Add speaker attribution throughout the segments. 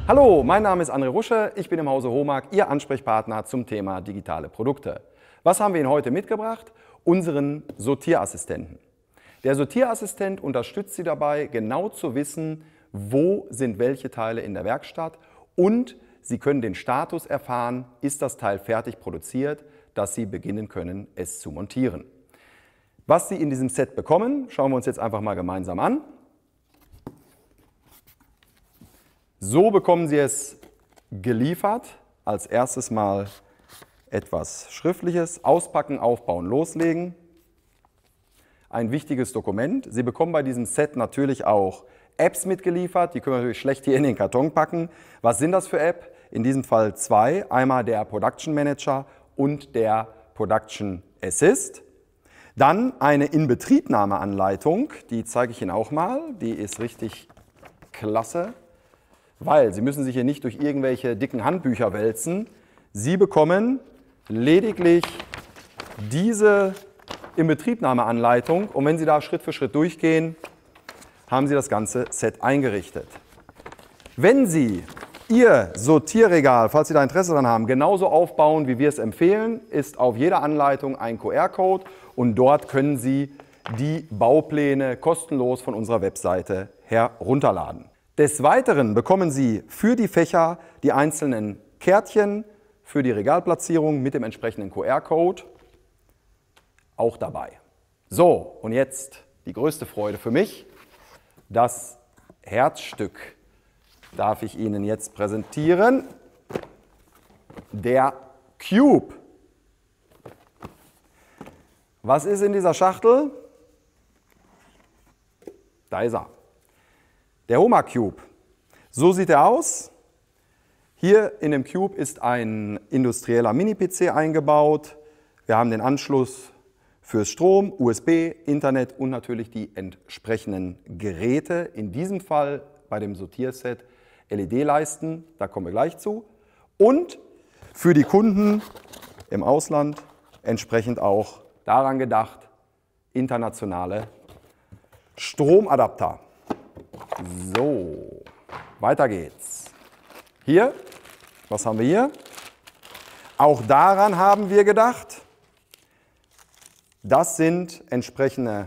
Speaker 1: Hallo, mein Name ist André Rusche, ich bin im Hause HOMAG, Ihr Ansprechpartner zum Thema digitale Produkte. Was haben wir Ihnen heute mitgebracht? Unseren Sortierassistenten. Der Sortierassistent unterstützt Sie dabei, genau zu wissen, wo sind welche Teile in der Werkstatt, und Sie können den Status erfahren, ist das Teil fertig produziert, dass Sie beginnen können, es zu montieren. Was Sie in diesem Set bekommen, schauen wir uns jetzt einfach mal gemeinsam an. So bekommen Sie es geliefert. Als erstes mal etwas Schriftliches. Auspacken, aufbauen, loslegen. Ein wichtiges Dokument. Sie bekommen bei diesem Set natürlich auch Apps mitgeliefert. Die können wir natürlich schlecht hier in den Karton packen. Was sind das für Apps? In diesem Fall zwei. Einmal der Production Manager und der Production Assist. Dann eine Inbetriebnahmeanleitung. Die zeige ich Ihnen auch mal. Die ist richtig klasse. Weil Sie müssen sich hier nicht durch irgendwelche dicken Handbücher wälzen. Sie bekommen lediglich diese Inbetriebnahmeanleitung, und wenn Sie da Schritt für Schritt durchgehen, haben Sie das ganze Set eingerichtet. Wenn Sie Ihr Sortierregal, falls Sie da Interesse daran haben, genauso aufbauen, wie wir es empfehlen, ist auf jeder Anleitung ein QR-Code, und dort können Sie die Baupläne kostenlos von unserer Webseite herunterladen. Des Weiteren bekommen Sie für die Fächer die einzelnen Kärtchen für die Regalplatzierung mit dem entsprechenden QR-Code auch dabei. So, und jetzt die größte Freude für mich. Das Herzstück darf ich Ihnen jetzt präsentieren. Der Cube. Was ist in dieser Schachtel? Da ist er. Der HOMAG Cube. So sieht er aus. Hier in dem Cube ist ein industrieller Mini-PC eingebaut. Wir haben den Anschluss fürs Strom, USB, Internet und natürlich die entsprechenden Geräte. In diesem Fall bei dem Sortierset LED-Leisten, da kommen wir gleich zu. Und für die Kunden im Ausland entsprechend auch daran gedacht, internationale Stromadapter. So, weiter geht's. Hier, was haben wir hier? Auch daran haben wir gedacht. Das sind entsprechende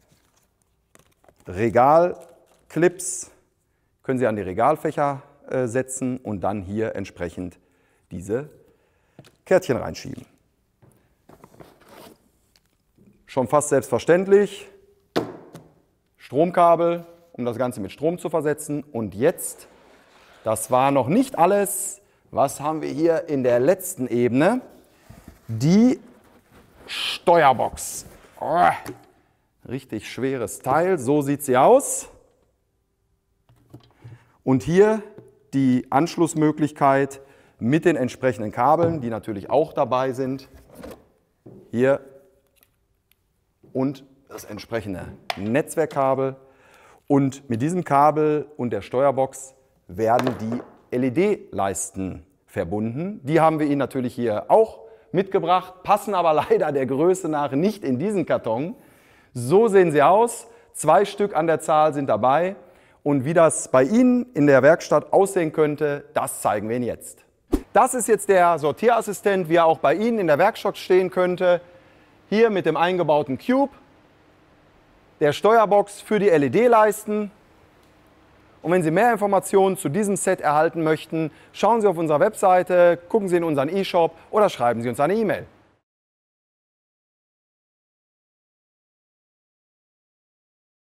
Speaker 1: Regalclips. Können Sie an die Regalfächer setzen und dann hier entsprechend diese Kärtchen reinschieben. Schon fast selbstverständlich. Stromkabel, um das Ganze mit Strom zu versetzen. Und jetzt, das war noch nicht alles, was haben wir hier in der letzten Ebene? Die Steuerbox. Oh, richtig schweres Teil, so sieht sie aus. Und hier die Anschlussmöglichkeit mit den entsprechenden Kabeln, die natürlich auch dabei sind. Hier und das entsprechende Netzwerkkabel. Und mit diesem Kabel und der Steuerbox werden die LED-Leisten verbunden. Die haben wir Ihnen natürlich hier auch mitgebracht, passen aber leider der Größe nach nicht in diesen Karton. So sehen sie aus. 2 Stück an der Zahl sind dabei. Und wie das bei Ihnen in der Werkstatt aussehen könnte, das zeigen wir Ihnen jetzt. Das ist jetzt der Sortierassistent, wie er auch bei Ihnen in der Werkstatt stehen könnte. Hier mit dem eingebauten Cube, der Steuerbox für die LED-Leisten. Und wenn Sie mehr Informationen zu diesem Set erhalten möchten, schauen Sie auf unserer Webseite, gucken Sie in unseren E-Shop oder schreiben Sie uns eine E-Mail.